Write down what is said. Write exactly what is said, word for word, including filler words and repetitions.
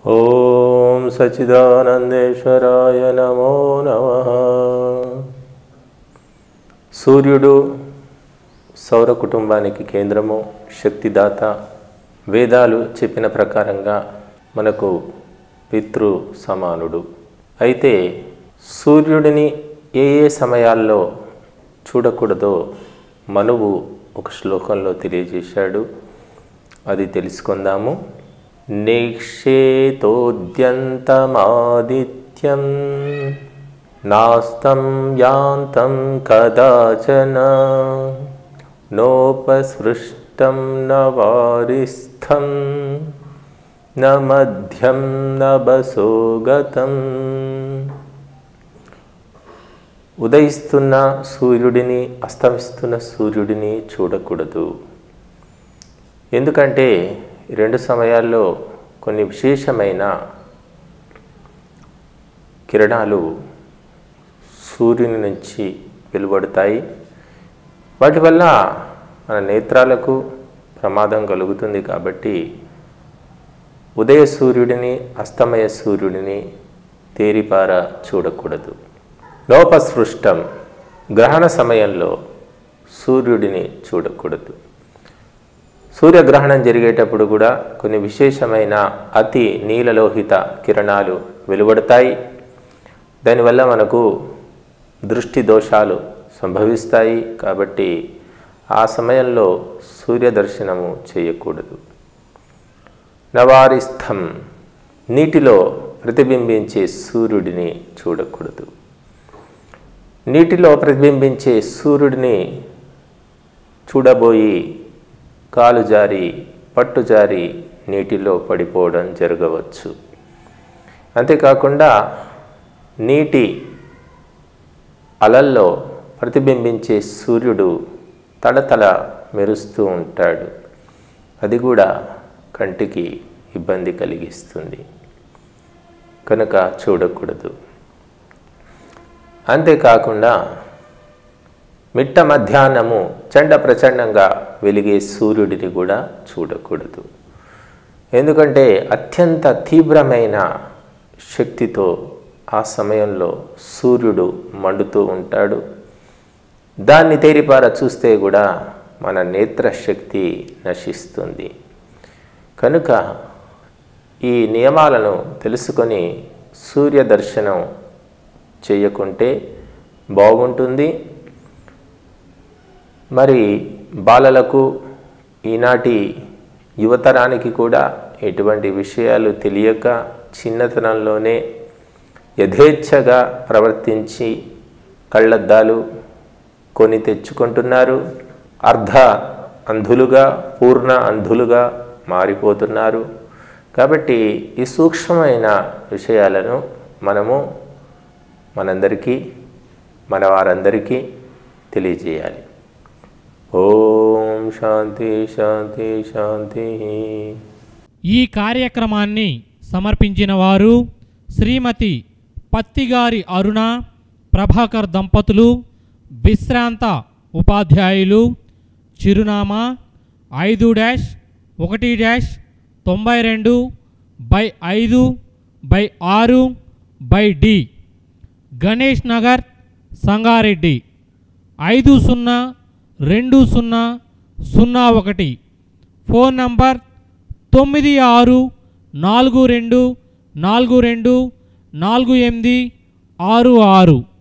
ఓం సచ్చిదానందేశ్వరాయ నమో నమః. సూర్యుడు సౌర కుటుంబానికి కేంద్రము, శక్తిదాత. వేదాలు చెప్పిన ప్రకారంగా మనకు పితృ సమానుడు. అయితే సూర్యుడిని ఏ ఏ సమయాల్లో చూడకూడదో మనువు ఒక శ్లోకంలో తెలియజేశాడు. అది తెలుసుకుందాము. నేక్షేతోద్యంతమాదిత్యం నాస్తం యాంతం కదాచన నోపసృష్టం నవారిస్థం న మధ్యం నభసోగతం. ఉదయిస్తున్న సూర్యుడిని, అస్తమిస్తున్న సూర్యుడిని చూడకూడదు. ఎందుకంటే రెండు సమయాల్లో కొన్ని విశేషమైన కిరణాలు సూర్యుని నుంచి వెలువడతాయి. వాటి వల్ల మన నేత్రాలకు ప్రమాదం కలుగుతుంది. కాబట్టి ఉదయ సూర్యుడిని, అస్తమయ సూర్యుడిని తేరిపార చూడకూడదు. లోపస్పృష్టం, గ్రహణ సమయంలో సూర్యుడిని చూడకూడదు. సూర్యగ్రహణం జరిగేటప్పుడు కూడా కొన్ని విశేషమైన అతి నీలలోహిత కిరణాలు వెలువడతాయి. దానివల్ల మనకు దృష్టి దోషాలు సంభవిస్తాయి. కాబట్టి ఆ సమయంలో సూర్య దర్శనము చేయకూడదు. నవారిస్థం, నీటిలో ప్రతిబింబించే సూర్యుడిని చూడకూడదు. నీటిలో ప్రతిబింబించే సూర్యుడిని చూడబోయి కాలు జారి, పట్టు జారి నీటిలో పడిపోవడం జరగవచ్చు. అంతేకాకుండా నీటి అలల్లో ప్రతిబింబించే సూర్యుడు తడతల మెరుస్తూ ఉంటాడు. అది కూడా కంటికి ఇబ్బంది కలిగిస్తుంది. కనుక చూడకూడదు. అంతేకాకుండా మిట్ట మధ్యాహ్నము చండ ప్రచండంగా వెలిగే సూర్యుడిని కూడా చూడకూడదు. ఎందుకంటే అత్యంత తీవ్రమైన శక్తితో ఆ సమయంలో సూర్యుడు మండుతూ ఉంటాడు. దాన్ని తేరిపార చూస్తే కూడా మన నేత్రశక్తి నశిస్తుంది. కనుక ఈ నియమాలను తెలుసుకొని సూర్య దర్శనం చేయకుంటే బాగుంటుంది. మరి బాలలకు, ఈనాటి యువతరానికి కూడా ఎటువంటి విషయాలు తెలియక చిన్నతనంలోనే యథేచ్ఛగా ప్రవర్తించి కళ్ళద్దాలు కొని తెచ్చుకుంటున్నారు. అర్ధ అంధులుగా, పూర్ణ అంధులుగా మారిపోతున్నారు. కాబట్టి ఈ సూక్ష్మమైన విషయాలను మనము మనందరికీ, మన వారందరికీ తెలియజేయాలి. ఓం శాంతి శాంతి శాంతి. ఈ కార్యక్రమాన్ని సమర్పించిన వారు శ్రీమతి పత్తిగారి అరుణ ప్రభాకర్ దంపతులు, విశ్రాంత ఉపాధ్యాయులు. చిరునామా ఐదు డాష్ ఒకటి డాష్ తొంభై రెండు బై ఐదు బై ఆరు బై డి, గణేష్ నగర్, సంగారెడ్డి ఐదు సున్నా రెండు సున్నా సున్నా ఒకటి. ఫోన్ నంబర్ తొమ్మిది ఆరు నాలుగు రెండు నాలుగు రెండు నాలుగు ఎనిమిది ఆరు ఆరు.